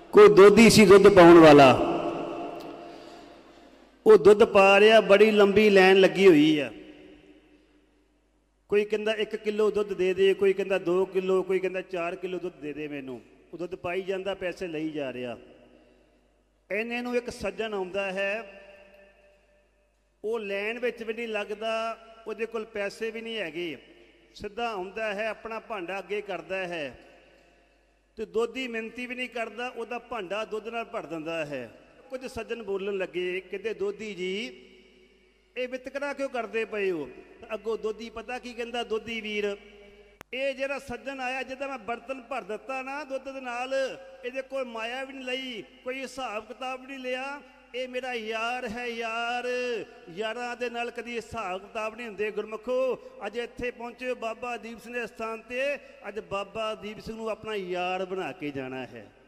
कोई दोधी सी दुध पाउण वाला, वो दुध पा रहा, बड़ी लंबी लाइन लगी हुई है। कोई कहता 1 किलो दुध दे दे, कोई कहता 2 किलो, कोई कहता 4 किलो दुध दे दे मैनू। वो दुध पाई जाता, पैसे लई जा रहा। इन्हें नूं एक सज्जन आउंदा है, वो लैन विच भी नहीं लगता, उहदे कोल पैसे भी नहीं हैगे, सीधा आउंदा है, अपना भांडा अगे करदा है तो दोधी मिनती भी नहीं करता, उहदा भांडा दुध नाल भर दिंदा है। कुछ सज्जन बोलन लगे, कहते दोधी जी ये वितकरा क्यों करते पे हो? अगों दोधी पता की कहंदा, दोधी वीर ये जिहड़ा सज्जन आया जिहदा मैं बर्तन भर दिता ना दुध दे नाल, इहदे कोल माया भी नहीं लई, कोई हिसाब किताब नहीं लिया, ये मेरा यार है यार, यारां दे नाल कदी हिसाब किताब नहीं हुंदे। गुरमुखो अज इत्थे पहुंचे बाबा दीप सिंह दे स्थान ते, अज बाबा दीप सिंह नूं अपना यार बना के जाना है।